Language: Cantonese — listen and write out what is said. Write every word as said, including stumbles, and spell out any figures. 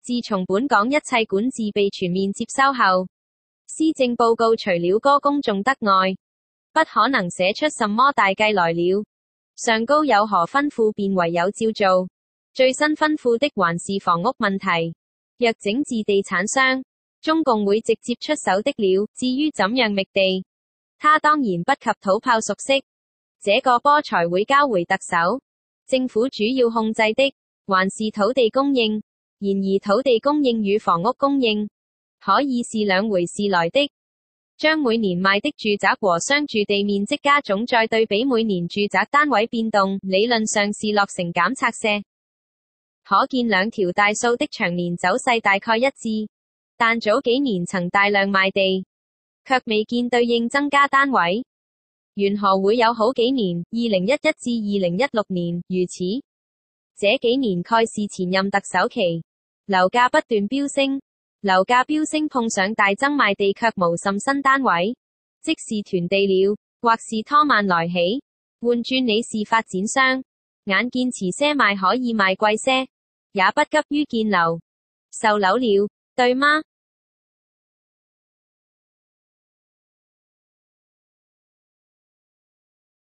自從本港一切管治被全面接收後，施政報告除了歌功頌德外，不可能寫出什麼大計來了。上高有何吩咐便唯有照做，最新吩咐的還是房屋問題。若整治地產商，中共會直接出手的了。至於怎樣覓地，他當然不及土炮熟悉，這個波才會交回特首。政府主要控制的還是土地供應，然而土地供應與房屋供應可以是兩回事來的。將每年賣的住宅和商住地面積加總再對比每年住宅單位變動，理論上是落成減拆卸。可見兩條大數的長年走勢大概一致，但早幾年曾大量賣地，卻未見對應增加單位。緣何會有好幾年，二零一一至二零一六年如此？這幾年蓋是前任特首期，樓價不斷飆升。樓價飆升碰上大增賣地卻無甚新單位，即是囤地了，或是拖慢來起。換轉你是發展商，眼見遲些賣可以賣貴些，也不急於建樓售樓了，對嗎？